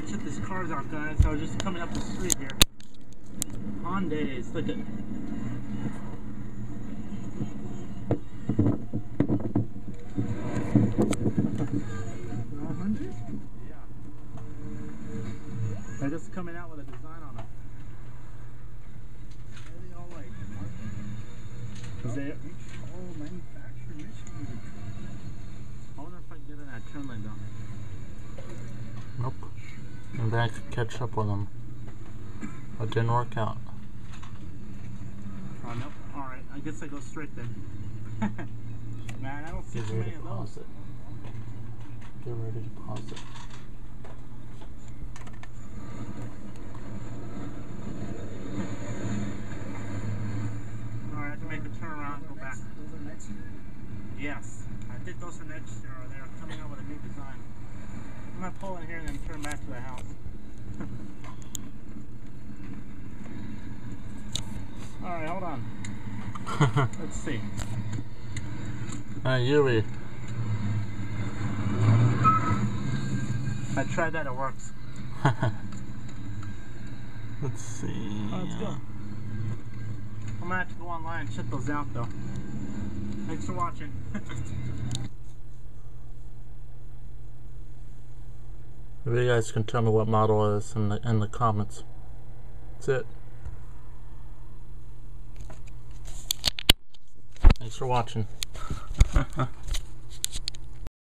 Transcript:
gotta check this cars out, guys. I was just coming up the street here. Hyundais, look at. Yeah. They're just coming out with a design on them. Are they all like marked? Is they all manufactured Michigan? I wonder if I can get in that turn lane though. Nope. Maybe I could catch up with them. But didn't work out. Oh, nope. Alright, I guess I go straight then. Man, I don't see too many of those. Get ready to pause it. Alright, I have to make a turn around and go back. Those are next year? Yes. I think those are next year, or they're coming out with a new design. I'm gonna pull in here and then turn back to the house. Alright, hold on. Let's see. Yui. I tried that, it works. Let's see. Oh, let's go. I'm gonna have to go online and check those out though. Thanks for watching. Maybe you guys can tell me what model it is in the comments. That's it. Thanks for watching.